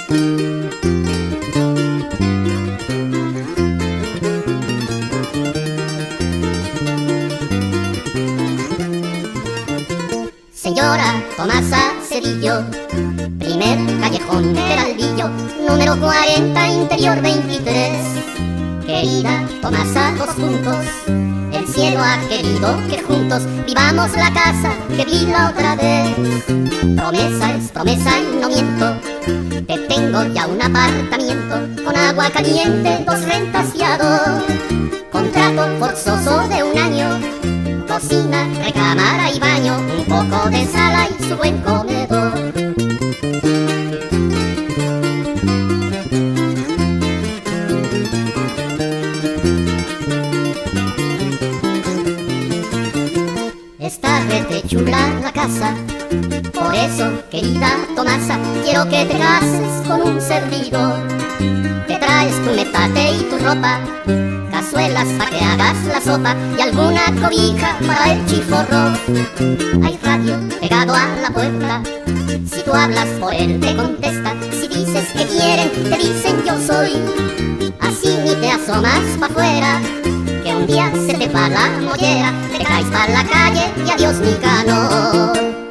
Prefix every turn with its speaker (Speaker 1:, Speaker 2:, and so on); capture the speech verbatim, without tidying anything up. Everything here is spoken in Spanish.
Speaker 1: Señora Tomasa Cedillo, primer callejón del Albillo, número cuarenta, interior veintitrés. Querida Tomasa, dos puntos, el cielo ha querido que juntos vivamos la casa que vi la otra vez. Promesa es promesa y no miento, te tengo ya un apartamento con agua caliente, dos rentas y ador. Contrato forzoso de un año, cocina, recámara y baño, un poco de sala y su buen comedor. Está rete chula la casa, por eso, querida Tomasa, quiero que te cases con un servidor. Te traes tu metate y tu ropa, cazuelas pa' que hagas la sopa y alguna cobija para el chiforro. Hay radio pegado a la puerta, si tú hablas por él te contesta. Si dices que quieren, te dicen yo soy. Así ni te asomas pa' afuera, que un día se te va la mollera, te caes pa' la calle y adiós mi calor.